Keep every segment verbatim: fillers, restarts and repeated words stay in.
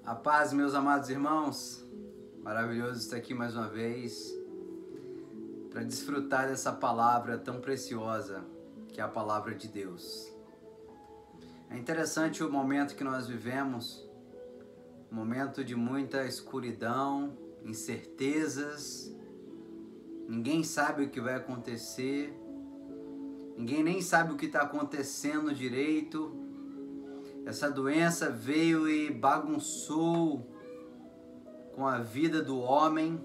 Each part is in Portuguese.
A paz, meus amados irmãos, maravilhoso estar aqui mais uma vez para desfrutar dessa palavra tão preciosa que é a palavra de Deus. É interessante o momento que nós vivemos, um momento de muita escuridão, incertezas, ninguém sabe o que vai acontecer, ninguém nem sabe o que está acontecendo direito. Essa doença veio e bagunçou com a vida do homem.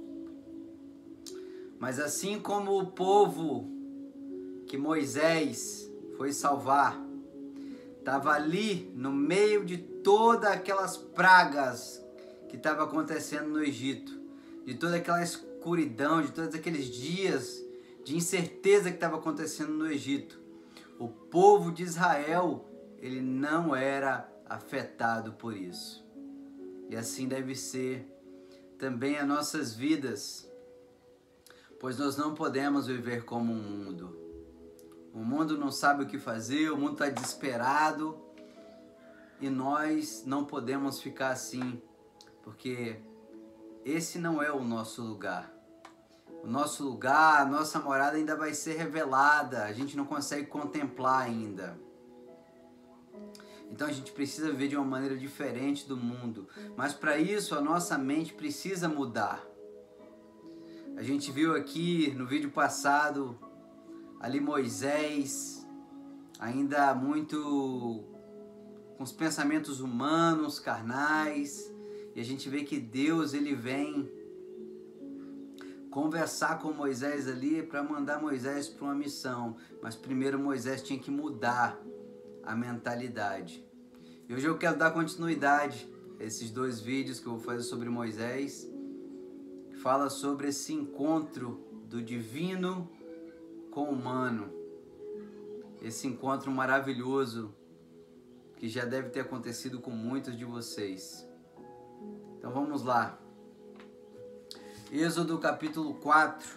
Mas assim como o povo que Moisés foi salvar, estava ali no meio de todas aquelas pragas que estavam acontecendo no Egito, de toda aquela escuridão, de todos aqueles dias de incerteza que estava acontecendo no Egito, o povo de Israel, ele não era afetado por isso. E assim deve ser também as nossas vidas, pois nós não podemos viver como um mundo. O mundo não sabe o que fazer, o mundo está desesperado e nós não podemos ficar assim, porque esse não é o nosso lugar. O nosso lugar, a nossa morada ainda vai ser revelada, a gente não consegue contemplar ainda. Então a gente precisa viver de uma maneira diferente do mundo. Mas para isso a nossa mente precisa mudar. A gente viu aqui no vídeo passado, ali Moisés, ainda muito com os pensamentos humanos, carnais. E a gente vê que Deus ele vem conversar com Moisés ali para mandar Moisés para uma missão. Mas primeiro Moisés tinha que mudar a mentalidade. E hoje eu quero dar continuidade a esses dois vídeos que eu vou fazer sobre Moisés, que fala sobre esse encontro do divino com o humano, esse encontro maravilhoso que já deve ter acontecido com muitos de vocês. Então vamos lá. Êxodo capítulo quatro.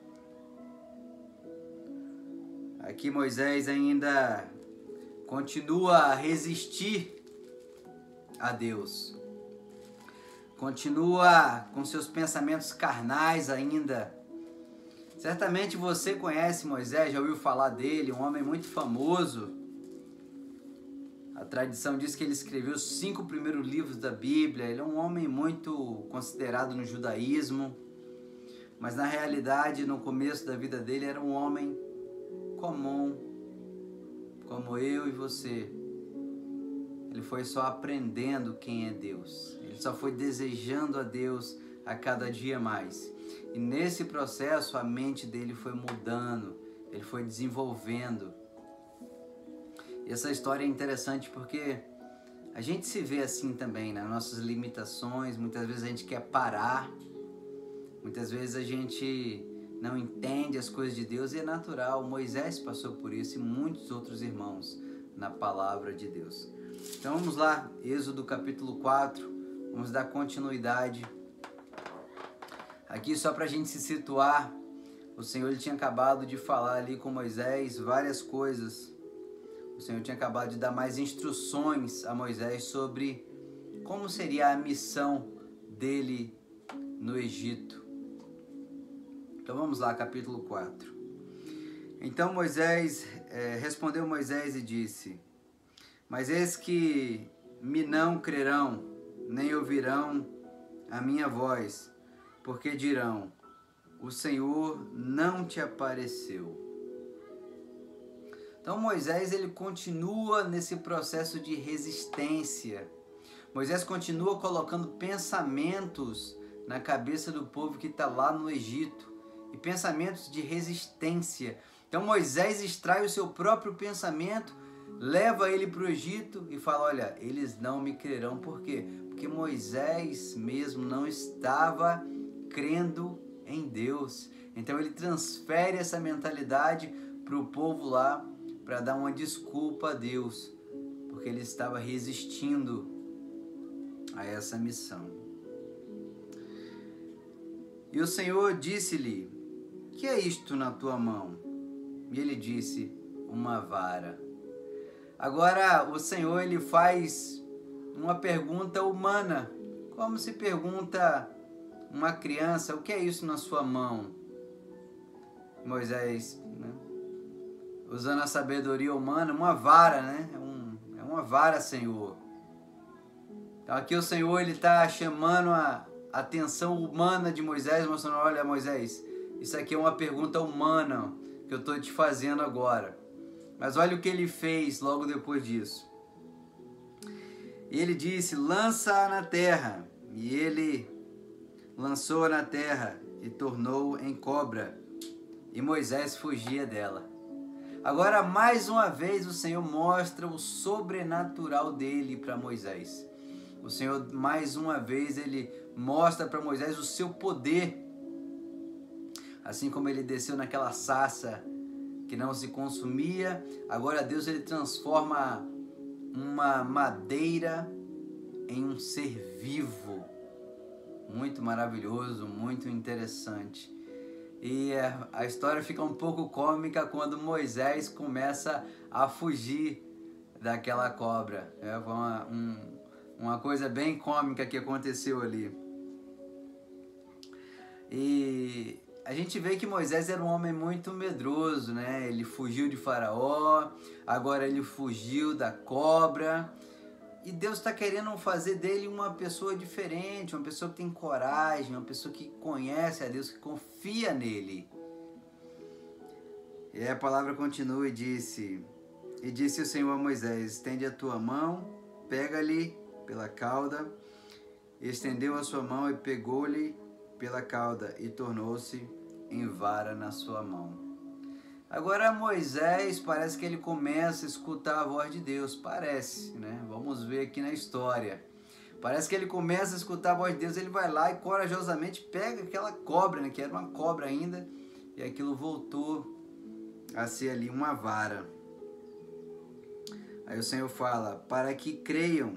Aqui Moisés ainda continua a resistir a Deus. Continua com seus pensamentos carnais ainda. Certamente você conhece Moisés, já ouviu falar dele, um homem muito famoso. A tradição diz que ele escreveu os cinco primeiros livros da Bíblia. Ele é um homem muito considerado no judaísmo. Mas na realidade, no começo da vida dele, era um homem comum, como eu e você. Ele foi só aprendendo quem é Deus. Ele só foi desejando a Deus a cada dia mais. E nesse processo a mente dele foi mudando, ele foi desenvolvendo. E essa história é interessante porque a gente se vê assim também, nas nossas limitações. Muitas vezes a gente quer parar, muitas vezes a gente não entende as coisas de Deus e é natural. Moisés passou por isso e muitos outros irmãos na palavra de Deus. Então vamos lá, Êxodo capítulo quatro, vamos dar continuidade. Aqui só para a gente se situar, o Senhor ele tinha acabado de falar ali com Moisés várias coisas. O Senhor tinha acabado de dar mais instruções a Moisés sobre como seria a missão dele no Egito. Então vamos lá, capítulo quatro. Então Moisés, é, respondeu Moisés e disse: Mas eis que me não crerão, nem ouvirão a minha voz, porque dirão, o Senhor não te apareceu. Então Moisés ele continua nesse processo de resistência. Moisés continua colocando pensamentos na cabeça do povo que está lá no Egito, e pensamentos de resistência. Então Moisés extrai o seu próprio pensamento, leva ele para o Egito e fala, olha, eles não me crerão. Por quê? Porque Moisés mesmo não estava crendo em Deus. Então ele transfere essa mentalidade para o povo lá, para dar uma desculpa a Deus, porque ele estava resistindo a essa missão. E o Senhor disse-lhe, que é isto na tua mão? E ele disse, uma vara. Agora o Senhor ele faz uma pergunta humana, como se pergunta uma criança: o que é isso na sua mão? Moisés, né, usando a sabedoria humana, uma vara, né? É, um, é uma vara, Senhor. Então aqui o Senhor está chamando a atenção humana de Moisés, mostrando: olha, Moisés, isso aqui é uma pergunta humana que eu estou te fazendo agora. Mas olha o que ele fez logo depois disso. Ele disse: lança-a na terra. E ele lançou-a na terra e tornou em cobra. E Moisés fugia dela. Agora, mais uma vez, o Senhor mostra o sobrenatural dele para Moisés. O Senhor, mais uma vez, ele mostra para Moisés o seu poder. Assim como ele desceu naquela sarça que não se consumia, agora Deus ele transforma uma madeira em um ser vivo. Muito maravilhoso, muito interessante. E a história fica um pouco cômica quando Moisés começa a fugir daquela cobra. É uma, um, uma coisa bem cômica que aconteceu ali. E a gente vê que Moisés era um homem muito medroso, né? Ele fugiu de Faraó, agora ele fugiu da cobra. E Deus está querendo fazer dele uma pessoa diferente, uma pessoa que tem coragem, uma pessoa que conhece a Deus, que confia nele. E aí a palavra continua e disse, e disse o Senhor a Moisés: estende a tua mão, pega-lhe pela cauda. Estendeu a sua mão e pegou-lhe pela cauda e tornou-se em vara na sua mão. Agora Moisés parece que ele começa a escutar a voz de Deus, parece, né? Vamos ver aqui na história. Parece que ele começa a escutar a voz de Deus, ele vai lá e corajosamente pega aquela cobra, né? Que era uma cobra ainda, e aquilo voltou a ser ali uma vara. Aí o Senhor fala: para que creiam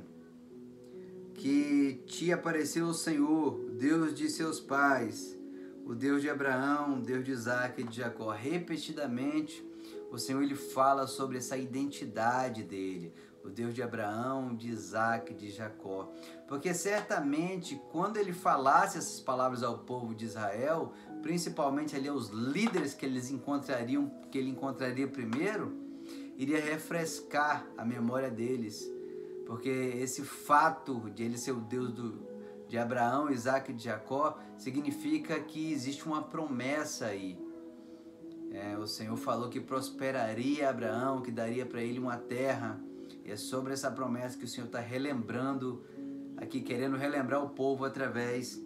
que te apareceu o Senhor, Deus de seus pais, o Deus de Abraão, Deus de Isaac e de Jacó. Repetidamente, o Senhor ele fala sobre essa identidade dele, o Deus de Abraão, de Isaac e de Jacó. Porque certamente, quando ele falasse essas palavras ao povo de Israel, principalmente ali aos líderes que eles encontrariam, que ele encontraria primeiro, iria refrescar a memória deles. Porque esse fato de ele ser o Deus do de Abraão, Isaac e de Jacó, significa que existe uma promessa aí. É, o Senhor falou que prosperaria Abraão, que daria para ele uma terra. E é sobre essa promessa que o Senhor está relembrando aqui, querendo relembrar o povo através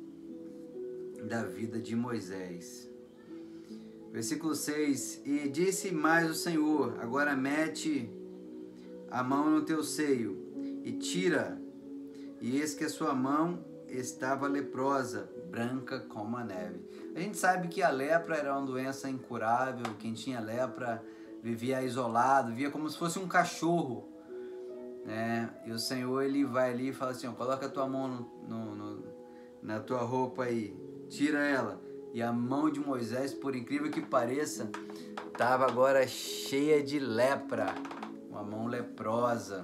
da vida de Moisés. Versículo seis. E disse mais o Senhor: agora mete a mão no teu seio e tira, e eis que a sua mão estava leprosa, branca como a neve. A gente sabe que a lepra era uma doença incurável. Quem tinha lepra vivia isolado, vivia como se fosse um cachorro, né? E o Senhor ele vai ali e fala assim: ó, coloca a tua mão no, no, no, na tua roupa aí, tira ela. E a mão de Moisés, por incrível que pareça, estava agora cheia de lepra, uma mão leprosa.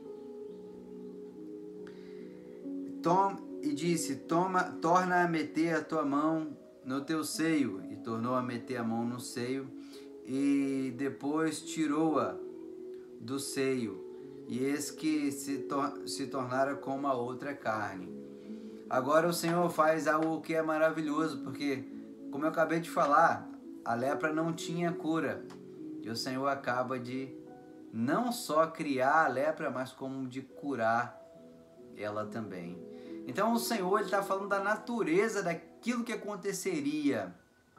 Tom E disse: Toma, torna a meter a tua mão no teu seio. E tornou a meter a mão no seio. E depois tirou-a do seio. E eis que se, tor se tornara como a outra carne. Agora o Senhor faz algo que é maravilhoso. Porque, como eu acabei de falar, a lepra não tinha cura. E o Senhor acaba de não só criar a lepra, mas como de curar ela também. Então o Senhor está falando da natureza daquilo que aconteceria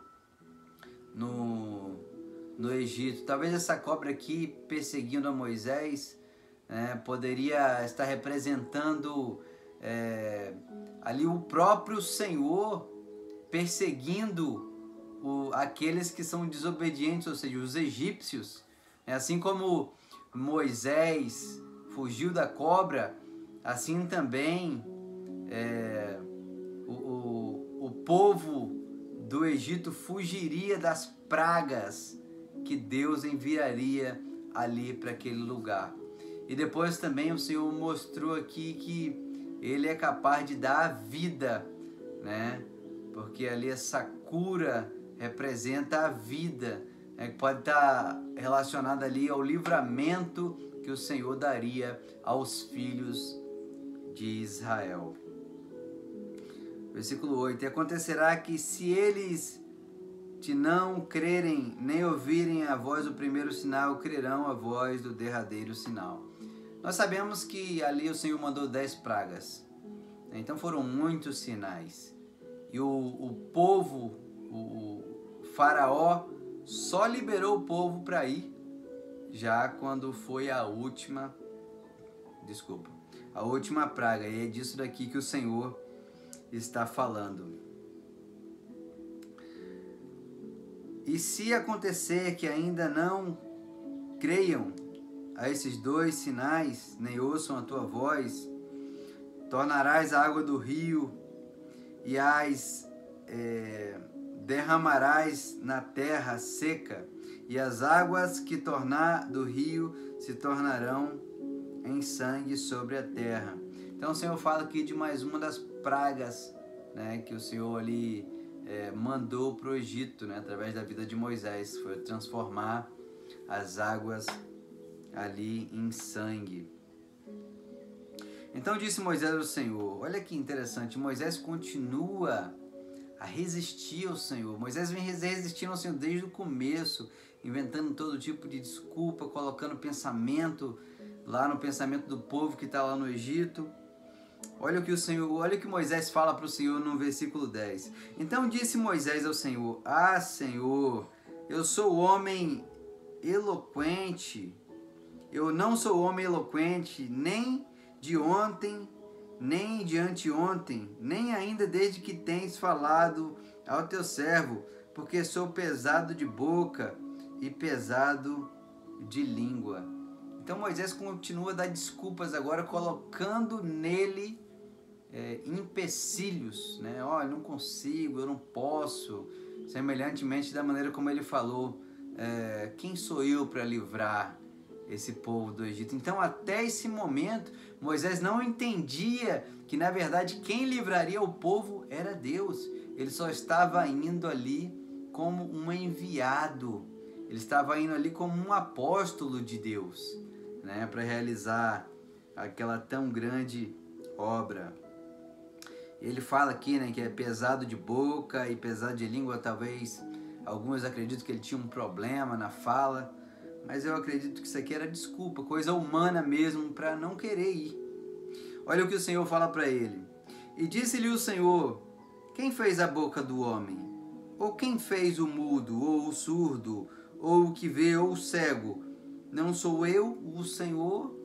no, no Egito. Talvez essa cobra aqui perseguindo a Moisés, né, poderia estar representando é, ali o próprio Senhor perseguindo o, aqueles que são desobedientes, ou seja, os egípcios. Assim como Moisés fugiu da cobra, assim também É, o, o, o povo do Egito fugiria das pragas que Deus enviaria ali para aquele lugar. E depois também o Senhor mostrou aqui que Ele é capaz de dar a vida, né? Porque ali essa cura representa a vida, né? Que pode estar relacionada ali ao livramento que o Senhor daria aos filhos de Israel. Versículo oito. E acontecerá que se eles te não crerem, nem ouvirem a voz do primeiro sinal, crerão a voz do derradeiro sinal. Nós sabemos que ali o Senhor mandou dez pragas. Então foram muitos sinais. E o, o povo, o, o faraó, só liberou o povo para ir, já quando foi a última, desculpa, a última praga. E é disso daqui que o Senhor está falando. E se acontecer que ainda não creiam a esses dois sinais, nem ouçam a tua voz, tornarás a água do rio e as é, derramarás na terra seca, e as águas que tornar do rio se tornarão em sangue sobre a terra. Então o Senhor fala aqui de mais uma das pragas, né, que o Senhor ali é, mandou para o Egito, né, através da vida de Moisés, foi transformar as águas ali em sangue. Então disse Moisés ao Senhor, olha que interessante, Moisés continua a resistir ao Senhor. Moisés vem resistindo ao Senhor desde o começo, inventando todo tipo de desculpa, colocando pensamento lá no pensamento do povo que está lá no Egito. Olha o que o Senhor, olha o que Moisés fala para o Senhor no versículo dez. Então disse Moisés ao Senhor, ah, Senhor, eu sou homem eloquente, eu não sou homem eloquente, nem de ontem, nem de anteontem, nem ainda desde que tens falado ao teu servo, porque sou pesado de boca e pesado de língua. Então Moisés continua a dar desculpas agora, colocando nele é, empecilhos, né? Olha, não consigo, eu não posso, semelhantemente da maneira como ele falou, é, quem sou eu para livrar esse povo do Egito? Então até esse momento Moisés não entendia que na verdade quem livraria o povo era Deus. Ele só estava indo ali como um enviado, ele estava indo ali como um apóstolo de Deus, né, para realizar aquela tão grande obra. Ele fala aqui, né, que é pesado de boca e pesado de língua. Talvez alguns acreditam que ele tinha um problema na fala, mas eu acredito que isso aqui era desculpa, coisa humana mesmo, para não querer ir. Olha o que o Senhor fala para ele. E disse-lhe o Senhor, quem fez a boca do homem? Ou quem fez o mudo, ou o surdo, ou o que vê, ou o cego? Não sou eu, o Senhor?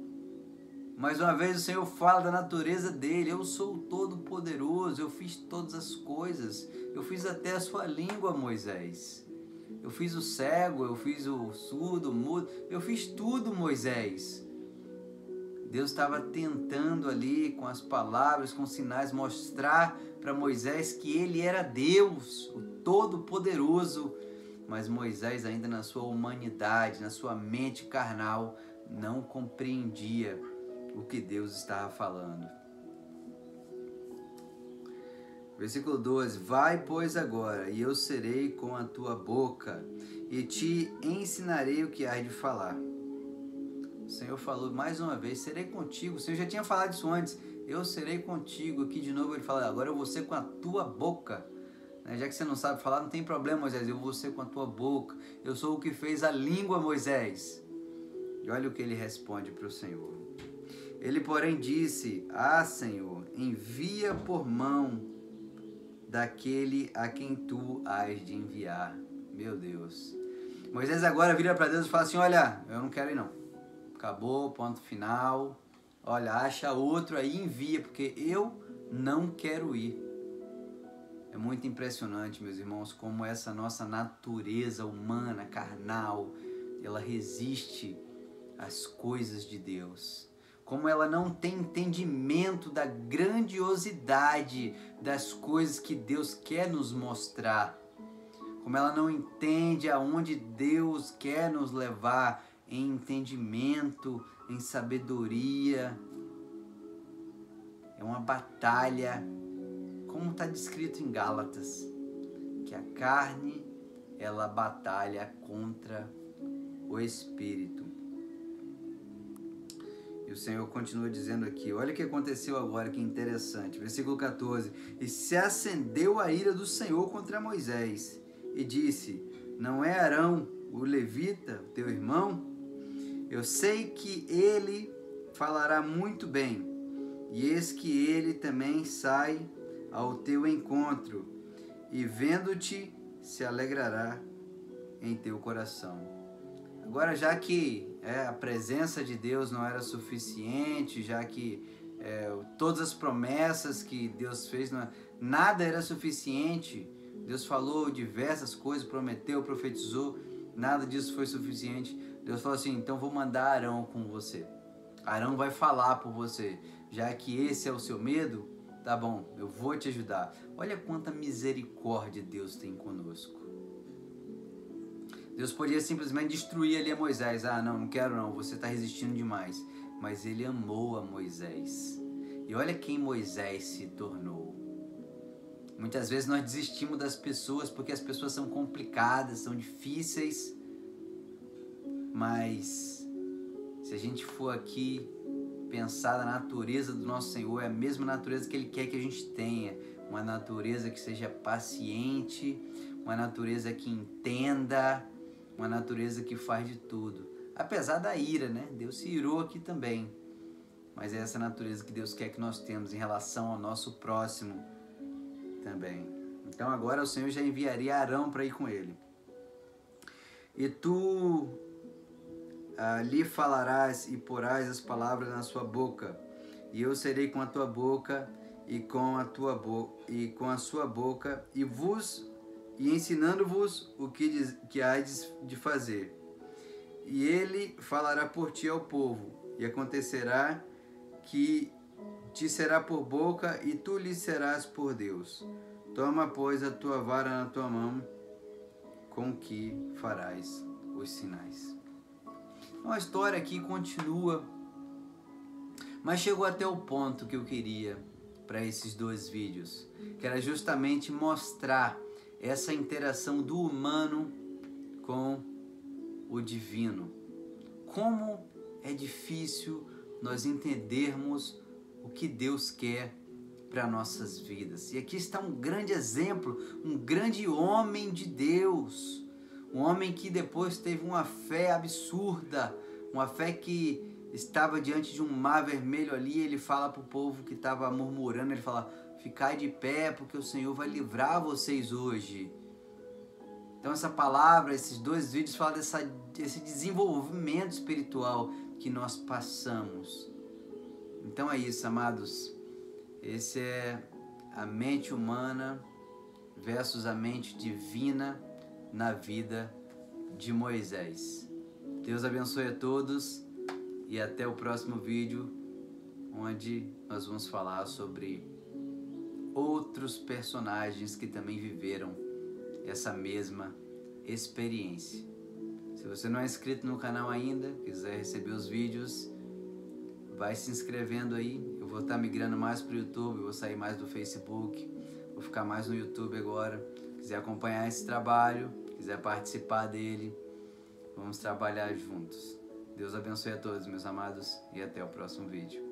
Mais uma vez o Senhor fala da natureza dele. Eu sou o Todo-Poderoso, eu fiz todas as coisas. Eu fiz até a sua língua, Moisés. Eu fiz o cego, eu fiz o surdo, o mudo, eu fiz tudo, Moisés. Deus estava tentando ali, com as palavras, com sinais, mostrar para Moisés que ele era Deus, o Todo-Poderoso. Mas Moisés, ainda na sua humanidade, na sua mente carnal, não compreendia o que Deus estava falando. Versículo doze. Vai, pois, agora, e eu serei com a tua boca, e te ensinarei o que hás de falar. O Senhor falou mais uma vez, serei contigo. O Senhor já tinha falado isso antes. Eu serei contigo. Aqui de novo ele fala, agora eu vou ser com a tua boca. Já que você não sabe falar, não tem problema, Moisés. Eu vou ser com a tua boca. Eu sou o que fez a língua, Moisés. E olha o que ele responde para o Senhor. Ele, porém, disse, ah, Senhor, envia por mão daquele a quem tu hás de enviar. Meu Deus. Moisés agora vira para Deus e fala assim, olha, eu não quero ir não. Acabou, ponto final. Olha, acha outro aí e envia, porque eu não quero ir. É muito impressionante, meus irmãos, como essa nossa natureza humana, carnal, ela resiste às coisas de Deus. Como ela não tem entendimento da grandiosidade das coisas que Deus quer nos mostrar. Como ela não entende aonde Deus quer nos levar em entendimento em sabedoria. É uma batalha, como está descrito em Gálatas, que a carne, ela batalha contra o Espírito. E o Senhor continua dizendo aqui, olha o que aconteceu agora, que interessante, versículo quatorze, e se acendeu a ira do Senhor contra Moisés, e disse, não é Arão, o levita, teu irmão? Eu sei que ele falará muito bem, e eis que ele também sai ao teu encontro, e vendo-te se alegrará em teu coração. Agora, já que é, a presença de Deus não era suficiente, já que é, todas as promessas que Deus fez, não, nada era suficiente, Deus falou diversas coisas, prometeu, profetizou, nada disso foi suficiente. Deus falou assim, então vou mandar Arão com você. Arão vai falar por você. Já que esse é o seu medo, tá bom, eu vou te ajudar. Olha quanta misericórdia Deus tem conosco. Deus podia simplesmente destruir ali a Moisés. Ah, não, não quero não, você está resistindo demais. Mas ele amou a Moisés. E olha quem Moisés se tornou. Muitas vezes nós desistimos das pessoas porque as pessoas são complicadas, são difíceis. Mas se a gente for aqui pensar na natureza do nosso Senhor, é a mesma natureza que Ele quer que a gente tenha. Uma natureza que seja paciente, uma natureza que entenda, uma natureza que faz de tudo. Apesar da ira, né? Deus se irou aqui também. Mas é essa natureza que Deus quer que nós temos em relação ao nosso próximo também. Então agora o Senhor já enviaria Arão para ir com ele. E tu ali falarás e porás as palavras na sua boca, e eu serei com a tua boca e com a tua boca e com a sua boca e vos e ensinando-vos o que diz, que hás de fazer. E ele falará por ti ao povo, e acontecerá que te será por boca e tu lhe serás por Deus. Toma, pois, a tua vara na tua mão, com que farás os sinais. Então, a história aqui continua, mas chegou até o ponto que eu queria para esses dois vídeos, que era justamente mostrar essa interação do humano com o divino. Como é difícil nós entendermos o que Deus quer para nossas vidas. E aqui está um grande exemplo, um grande homem de Deus, um homem que depois teve uma fé absurda, uma fé que estava diante de um mar vermelho ali. Ele fala para o povo que estava murmurando, ele fala, ficai de pé porque o Senhor vai livrar vocês hoje. Então essa palavra, esses dois vídeos falam dessa, desse desenvolvimento espiritual que nós passamos. Então é isso, amados. Esse é a mente humana versus a mente divina na vida de Moisés. Deus abençoe a todos e até o próximo vídeo, onde nós vamos falar sobre outros personagens que também viveram essa mesma experiência. Se você não é inscrito no canal ainda, quiser receber os vídeos, vai se inscrevendo aí. Eu vou estar migrando mais para o YouTube, vou sair mais do Facebook, vou ficar mais no YouTube agora. Quiser acompanhar esse trabalho, quiser participar dele, vamos trabalhar juntos. Deus abençoe a todos, meus amados, e até o próximo vídeo.